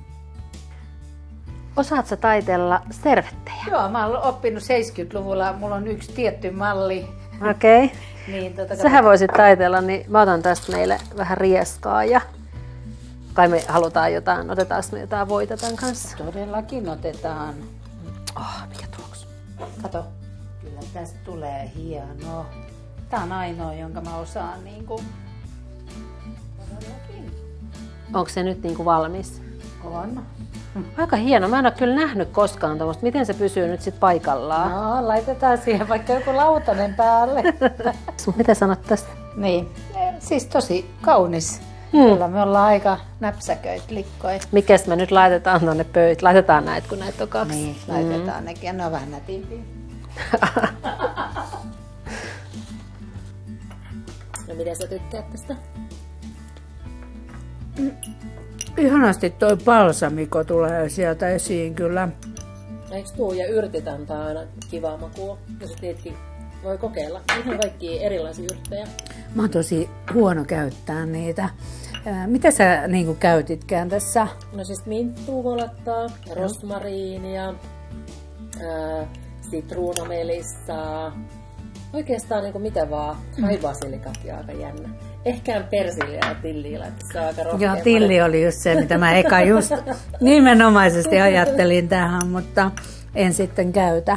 Osaatko taitella servettejä? Joo, mä oon oppinut 70-luvulla. Mulla on yksi tietty malli. Okei. Okay. Niin, Sähän voisit taitella, niin mä otan tästä meille vähän rieskaa ja kai me halutaan jotain, otetaanko me jotain voita tämän kanssa? Todellakin otetaan. Mikä tuoksu? Kato, kyllä tästä tulee hienoa. Tää on ainoa, jonka mä osaan niinku. Todellakin. Onko se nyt niinku valmis? On. Aika hieno. Mä en ole kyllä nähnyt koskaan tuosta. Miten se pysyy nyt sit paikallaan? No, laitetaan siihen vaikka joku lautanen päälle. Mitä sanot tästä? Niin, siis tosi kaunis. Kyllä me ollaan aika näpsäköitä likkoja. Mikäs me nyt laitetaan tonne pöytä? Laitetaan näitä, kun näitä on kaksi. Niin, laitetaan nekin ja ne on vähän nätimpiä. No miten sä tykkäät tästä? Ihanasti toi balsamiko tulee sieltä esiin kyllä. Eikö tuu ja yrtit antaa aina kivaa makua? Ja sit niitäkin voi kokeilla. Ihan kaikkia erilaisia yrttejä. Mä oon tosi huono käyttää niitä. Mitä sä niin käytitkään tässä? No siis minttua voi laittaa, rosmariinia, sitruunamelissaa. Oikeastaan niin mitä vaan. Basilikat aika jännä. Ehkä persilja ja tilliä laittaisi, se on aika rohkea. Joo, tilli oli just se, mitä mä eka just nimenomaisesti ajattelin tähän, mutta en sitten käytä.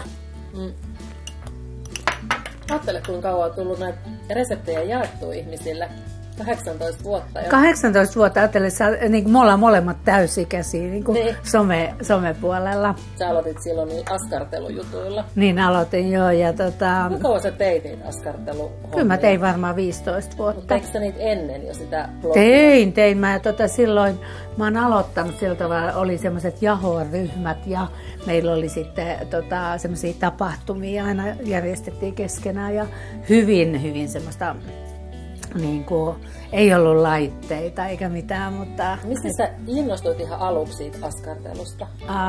Ajattele, kuinka kauan on tullut näitä reseptejä jaettu ihmisille. 18 vuotta jo. 18 vuotta, ajattelin, että niin me ollaan molemmat täysikäisiä niin niin. Somepuolella. Sä aloitit silloin askartelujutuilla. Niin aloitin joo. Ja Kuinka kauan sä teit niitä askarteluhommia? Kyllä mä tein varmaan 15 vuotta. Mutta teikö sä niitä ennen jo sitä blogia? Tein. Mä silloin, mä oon aloittanut sillä tavalla, oli semmoiset jahoryhmät ja meillä oli sitten semmoisia tapahtumia, aina järjestettiin keskenään ja hyvin semmoista niin kuin, ei ollut laitteita eikä mitään, mutta... Mistä sä innostuit ihan aluksi siitä askartelusta?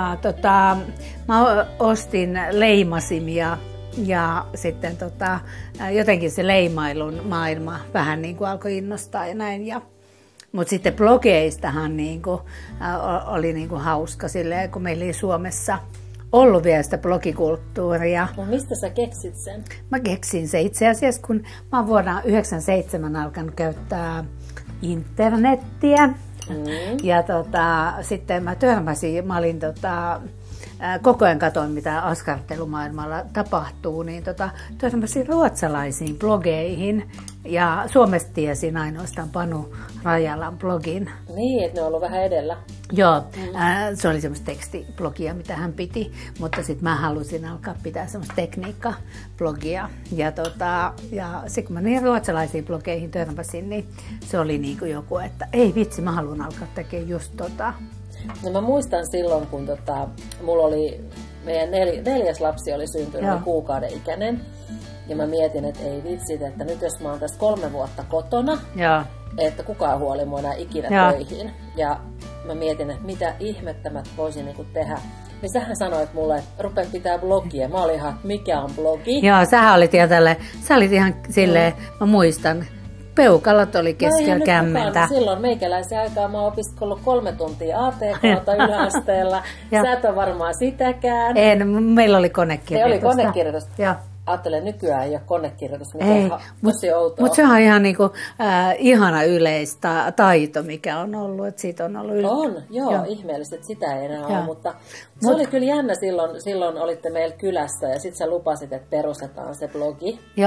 Mä ostin leimasimia ja sitten jotenkin se leimailun maailma vähän niin kuin alkoi innostaa ja näin. Mutta sitten blogeistahan niin kuin, oli niin kuin hauska silleen, kun meillä ei Suomessa ollut vielä sitä blogikulttuuria. No mistä sä keksit sen? Mä keksin se itse asiassa, kun mä oon vuonna 1997 alkanut käyttää internettiä. Ja sitten mä törmäsin, mä olin koko ajan katoin, mitä askartelumaailmalla tapahtuu, niin törmäsin ruotsalaisiin blogeihin. Ja Suomesta tiesin ainoastaan Panu Rajalan blogin. Niin, että ne on ollut vähän edellä. Joo, se oli semmoista tekstiblogia, mitä hän piti, mutta sitten mä halusin alkaa pitää semmoista tekniikkablogia. Ja sitten kun mä niihin ruotsalaisiin blogeihin törmäsin, niin se oli niin kuin joku, että ei vitsi, mä haluan alkaa tekemään just No mä muistan silloin, kun mulla oli, meidän neljäs lapsi oli syntynyt kuukauden ikäinen. Ja mä mietin, että ei vitsit, että nyt jos mä oon tässä 3 vuotta kotona, että kukaan huoli mua enää ikinä töihin. Ja mä mietin, että mitä ihmettä mä voisin niinku tehdä. Niin sähän sanoit mulle, että rupean pitää blogia. Mä olin ihan, mikä on blogi? Joo, sähän olit ihan silleen, mä muistan. Peukalot oli keskellä kämmentä. Silloin meikäläisen aikaa mä oon opiskellut 3 tuntia ATK:ta yläasteella. Sä et ole varmaan sitäkään. En, meillä oli konekirjoitusta. Se oli konekirjoitusta. Joo. Ajattelen, nykyään ei ole konekirjoitus, mikä on tosi outoa. Mutta se on ihan niinku, ihana yleistä taito, mikä on ollut. Että siitä on ollut joo, ihmeellisesti, että sitä ei enää ole. Mutta se oli kyllä jännä silloin olitte meillä kylässä ja sitten sä lupasit, että perustetaan se blogi. Joo.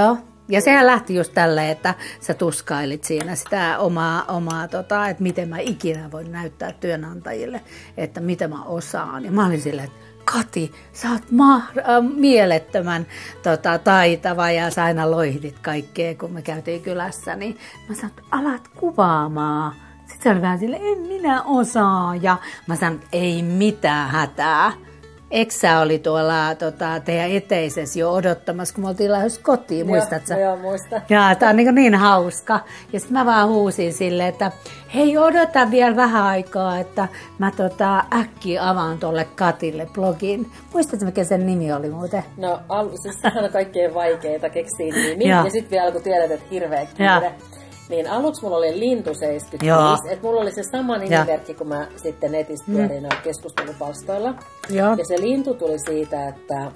Ja sehän lähti just tälleen, että sä tuskailit siinä sitä omaa että miten mä ikinä voin näyttää työnantajille, että mitä mä osaan. Ja mä olin silleen, että Kati, sä oot mielettömän taitava ja sä aina loihdit kaikkea, kun me käytiin kylässä. Niin mä sanoin, että alat kuvaamaan. Sitten se oli vähän silleen, en minä osaa. Ja mä sanoin, että ei mitään hätää. Eksä oli tuolla teidän eteisessä jo odottamassa, kun me oltiin lähdössä kotiin, muistatko? Joo, muistan. Ja tää on niin hauska. Ja sitten mä vaan huusin silleen, että hei, odota vielä vähän aikaa, että mä äkkiä avaan tuolle Katille blogin. Muistatko, mikä sen nimi oli muuten? No, siis sehän on kaikkein vaikeita keksiä nimi. Ja sitten vielä kun tiedät, että hirveä kiire. Niin aluksi mulla oli Lintu 75, että mulla oli se sama nimimerkki, kun mä sitten netissä pyörin keskustelupalstoilla. Ja se Lintu tuli siitä, että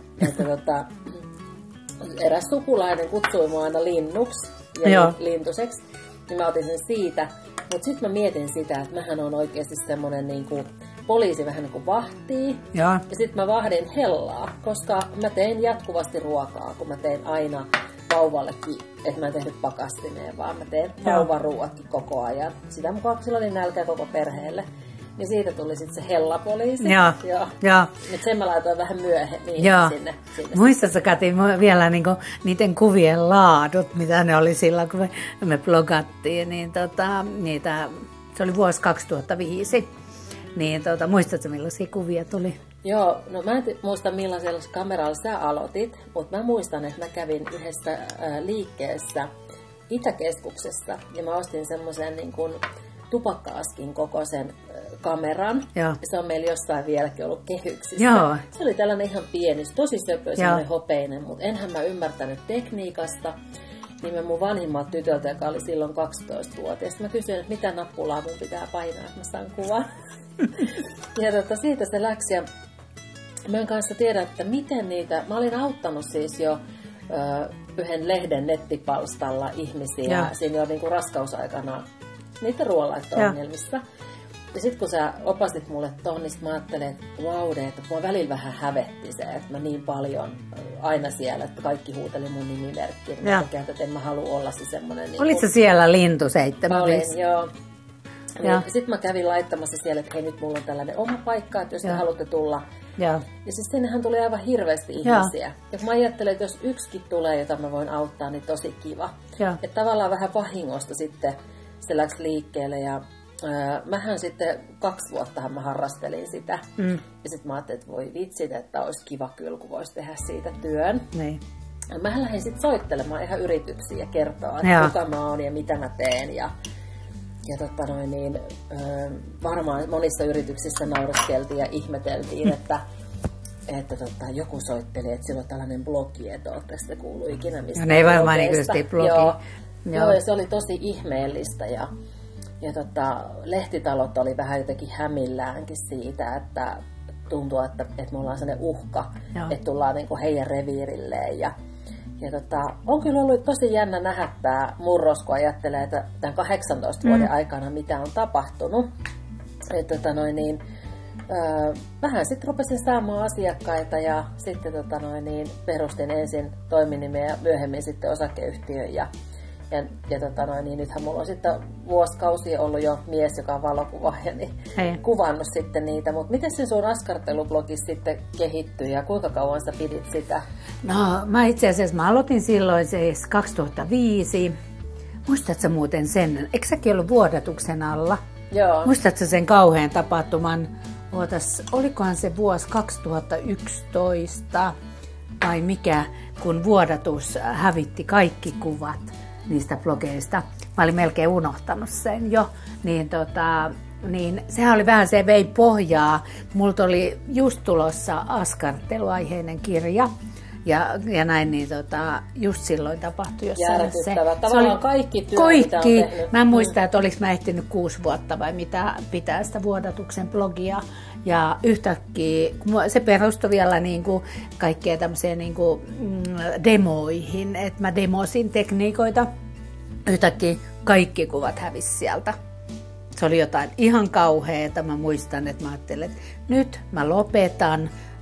eräs sukulainen kutsui mua aina Linnuksi ja Lintuseksi, niin mä otin sen siitä. Mutta sitten mä mietin sitä, että mähän on oikeasti semmoinen niinku poliisi vähän niin kuin vahtii. Ja sitten mä vahdin Hellaa, koska mä tein jatkuvasti ruokaa, kun mä tein aina vauvallekin, että mä en tehnyt pakastimeen, vaan mä teen vauvaruuatkin koko ajan. Sitä mukaan, kun sillä oli nälkä koko perheelle. Niin siitä tuli sitten se Hella-poliisi. Joo. Nyt sen mä laitoin vähän myöhemmin sinne. Muistatko, Kati, vielä niinku niiden kuvien laadut, mitä ne oli silloin, kun me blogattiin, niin se oli vuosi 2005. Niin muistatko, millaisia kuvia tuli? Joo, no mä en muista millaisella kameralla sä aloitit, mutta mä muistan, että mä kävin yhdessä liikkeessä Itäkeskuksessa ja mä ostin semmoisen niin kuin tupakka-askin kokoisen kameran. Ja se on meillä jossain vieläkin ollut kehyksissä. Joo. Se oli tällainen ihan pieni, tosi söpö, semmoinen hopeinen, mutta enhän mä ymmärtänyt tekniikasta. Niin mä mun vanhimmalta tytöltä, joka oli silloin 12-vuotias, mä kysyin, että mitä nappulaa mun pitää painaa, että mä saan kuvan. Ja siitä se läksi. Ja mä en kanssa tiedä, että miten niitä, mä olin auttanut siis jo yhden lehden nettipalstalla ihmisiä siinä jo niinku raskausaikana niitä ruoanlaitto-ongelmissa. Ja sitten kun sä opastit mulle ton, niin mä ajattelin, että että mua välillä vähän hävetti se, että mä niin paljon aina siellä, että kaikki huuteli mun nimimerkkiä. Mä tekin, että en mä halua olla se semmonen. Niin olitko siellä Lintu 75? Olin, joo. Sitten mä kävin laittamassa siellä, että hei, nyt mulla on tällainen oma paikka, että jos te haluatte tulla. Ja siis sinnehän tuli aivan hirveästi ihmisiä. Ja kun mä ajattelen, että jos yksikin tulee, jota mä voin auttaa, niin tosi kiva. Että tavallaan vähän vahingosta sitten se läksi liikkeelle. Ja mähän sitten 2 vuotta mä harrastelin sitä. Ja sitten mä ajattelin, että voi vitsit, että olisi kiva kyllä, kun voisi tehdä siitä työn. Niin. Mä lähdin sitten soittelemaan ihan yrityksiä ja kertoa, että kuka mä oon ja mitä mä teen. Ja varmaan monissa yrityksissä naureskeltiin ja ihmeteltiin, että joku soitteli, että sillä on tällainen blogi, että ootte sitten kuullut ikinä mistä. Ne ei varmaan niin blogi. Joo, ja se oli tosi ihmeellistä ja lehtitalot oli vähän jotenkin hämilläänkin siitä, että tuntuu, että me ollaan sellainen uhka, että tullaan niin kuin heidän reviirilleen. Ja on kyllä ollut tosi jännä nähdä tämä murros, kun ajattelee, että tämän 18 vuoden aikana mitä on tapahtunut. Vähän sitten rupesin saamaan asiakkaita ja sitten perustin ensin toiminimen ja myöhemmin sitten osakeyhtiön. Ja nythän mulla on sitten vuosikausia ollut jo mies, joka on valokuvaaja, niin kuvannut sitten niitä. Mutta miten se sun askartelublogi sitten kehittyi ja kuinka kauan sä pidit sitä? No mä itse asiassa aloitin silloin siis 2005. Muistatko muuten sen? Eikö säkin ollut vuodatuksen alla? Joo. Muistatko sen kauhean tapahtuman? Olikohan se vuosi 2011 vai mikä, kun vuodatus hävitti kaikki kuvat niistä blogeista. Mä olin melkein unohtanut sen jo. Niin sehän oli vähän, se vei pohjaa. Multa oli just tulossa askarteluaiheinen kirja. Ja näin, niin just silloin tapahtui jossain se. Tavallaan kaikki työ, mitä on tehnyt. Mä en muista, että oliko mä ehtinyt 6 vuotta vai mitä pitää sitä vuodatuksen blogia. Ja yhtäkkiä, se perustui vielä niin kuin kaikkea tämmöiseen niin kuin demoihin, että mä demosin tekniikoita. Yhtäkkiä kaikki kuvat hävisi sieltä. Se oli jotain ihan kauheata. Mä muistan, että mä ajattelin, että nyt mä lopetan.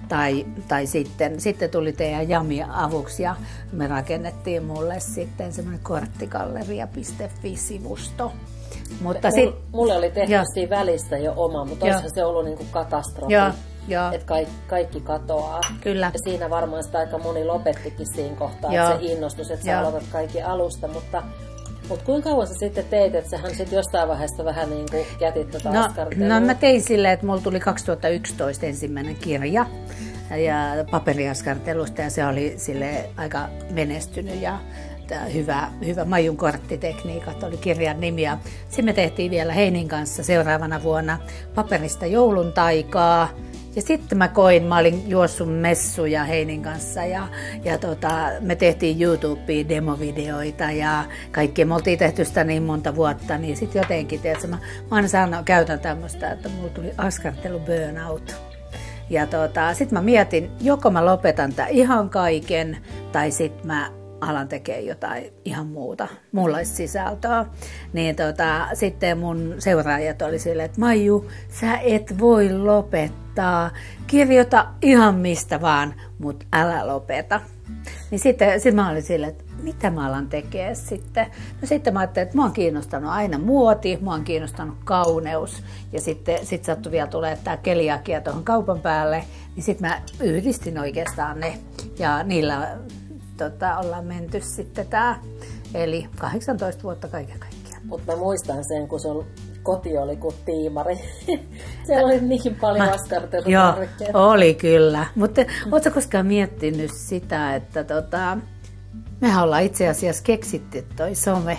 Tai sitten tuli teidän Jami avuksi ja me rakennettiin mulle sitten semmoinen korttigalleria.fi-sivusto. Mutta mulle oli tehty siinä välissä jo oma, mutta olisihan se ollut niinku katastrofi, että kaikki katoaa. Kyllä. Ja siinä varmaan sitä aika moni lopettikin siinä kohtaa, että se innostus, että sä aloitat kaikki alusta, mutta kuinka kauan sä sitten teit, että sähän sitten jossain vaiheessa vähän niin kuin jätit askartelua? No mä tein silleen, että mulla tuli 2011 ensimmäinen kirja ja paperiaskartelusta ja se oli sille aika menestynyt ja hyvä Maijun korttitekniikat oli kirjan nimi. Ja sitten me tehtiin vielä Heinin kanssa seuraavana vuonna paperista joulun taikaa. Ja sitten mä olin juossut messuja Heinin kanssa ja me tehtiin YouTubeen demovideoita ja kaikkea. Me oltiin tehty sitä niin monta vuotta, niin sitten jotenkin, tiedätkö, mä aina käytän tämmöistä, että mulla tuli askartelu burnout. Ja sitten mä mietin, joko mä lopetan tämän ihan kaiken tai sitten mä alan tekemään jotain ihan muuta, muunlaista sisältöä. Niin sitten mun seuraajat oli silleen, että Maiju, sä et voi lopettaa. Kirjoita ihan mistä vaan, mutta älä lopeta. Niin sitten mä olin silleen, että mitä mä alan tekemään sitten. No sitten mä ajattelin, että mua on kiinnostanut aina muoti, mua on kiinnostanut kauneus. Ja sitten sattui vielä tulee tää keliakia tuohon kaupan päälle. Niin sitten mä yhdistin oikeastaan ne ja niillä ollaan menty sitten eli 18 vuotta kaiken kaikkiaan. Mutta mä muistan sen, kun sun koti oli kuin tiimari. Siellä oli niin paljon askartelutarvikkeita. Joo, oli kyllä. Mutta ootko koskaan miettinyt sitä, että mehän ollaan itse asiassa keksitty toi some.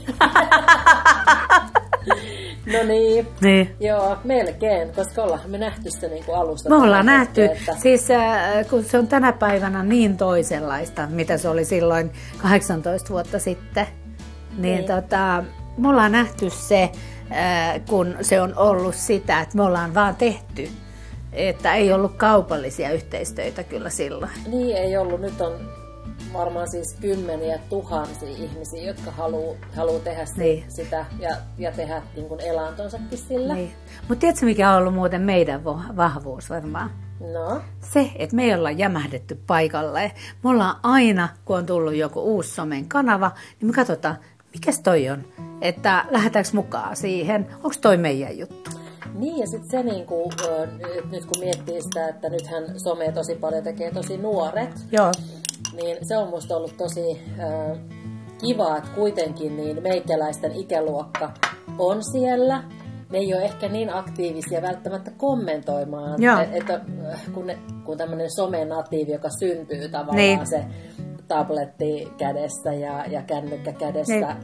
No niin. Joo, melkein, koska ollaan me nähty se niin kuin alusta. Me ollaan nähty, siis kun se on tänä päivänä niin toisenlaista, mitä se oli silloin 18 vuotta sitten, niin me ollaan nähty se, kun se on ollut sitä, että me ollaan vaan tehty, että ei ollut kaupallisia yhteistöitä kyllä silloin. Niin ei ollut, nyt on varmaan siis kymmeniä tuhansia ihmisiä, jotka haluaa tehdä sitä ja tehdä niin kuin elantonsakin sillä. Niin. Mutta tiedätkö, mikä on ollut muuten meidän vahvuus varmaan? No? Se, että me ei olla jämähdetty paikalle. Me ollaan aina, kun on tullut joku uusi somen kanava, niin me katsotaan, mikäs toi on? Että lähdetäänkö mukaan siihen? Onko toi meidän juttu? Niin, ja sitten se, niinku, nyt kun miettii sitä, että nythän somea tosi paljon tekee tosi nuoret. Joo. Niin se on musta ollut tosi kiva, että kuitenkin niin meikäläisten ikäluokka on siellä. Ne ei ole ehkä niin aktiivisia välttämättä kommentoimaan, että kun tämmöinen somenatiivi, joka syntyy tavallaan se tabletti kädessä ja kännykkä kädessä,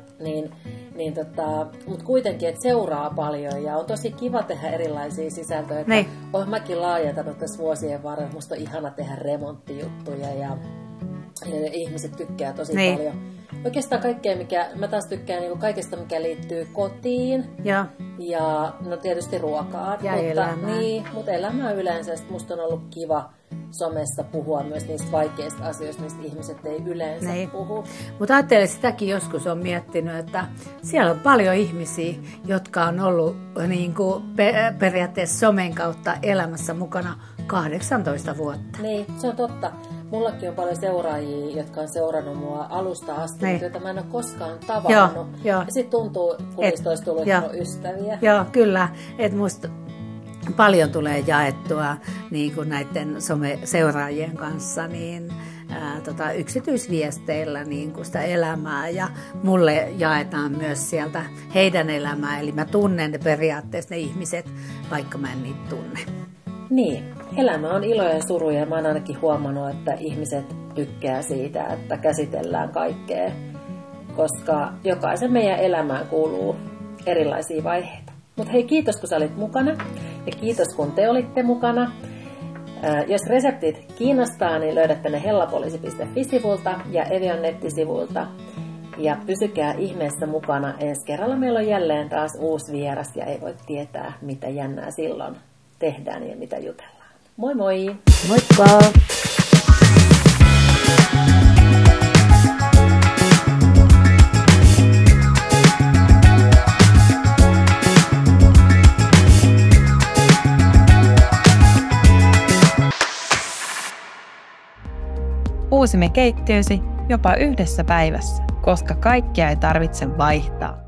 mutta kuitenkin, että seuraa paljon ja on tosi kiva tehdä erilaisia sisältöjä. Olen mäkin laajentanut tässä vuosien varrella, musta on ihana tehdä remonttijuttuja ja ihmiset tykkää tosi paljon. Oikeastaan kaikkea, mä taas tykkään niin kaikesta, mikä liittyy kotiin ja no tietysti ruokaan, mutta elämään yleensä. Musta on ollut kiva somessa puhua myös niistä vaikeista asioista, mistä ihmiset ei yleensä puhu. Mutta ajattelen sitäkin joskus on miettinyt, että siellä on paljon ihmisiä, jotka on ollut niin kuin periaatteessa somen kautta elämässä mukana 18 vuotta. Niin, se on totta. Mullakin on paljon seuraajia, jotka on seurannut mua alusta asti, joita mä en ole koskaan tavannut. Ja sitten tuntuu, kun niistä olisi tullut ystäviä. Joo, kyllä. Että musta paljon tulee jaettua niin kuin näiden some-seuraajien kanssa niin, yksityisviesteillä niin kuin sitä elämää. Ja mulle jaetaan myös sieltä heidän elämää. Eli mä tunnen periaatteessa ne ihmiset, vaikka mä en niitä tunne. Niin, elämä on iloja ja suruja. Mä oon ainakin huomannut, että ihmiset tykkää siitä, että käsitellään kaikkea, koska jokaisen meidän elämään kuuluu erilaisia vaiheita. Mutta hei, kiitos kun sä olit mukana ja kiitos kun te olitte mukana. Jos reseptit kiinnostaa, niin löydätte ne hellapoliisi.fi-sivulta ja Evion nettisivulta. Ja pysykää ihmeessä mukana. Ensi kerralla meillä on jälleen taas uusi vieras ja ei voi tietää, mitä jännää silloin tehdään ja mitä jutellaan. Moi moi! Moikka! Uusimme keittiösi jopa yhdessä päivässä, koska kaikkea ei tarvitse vaihtaa.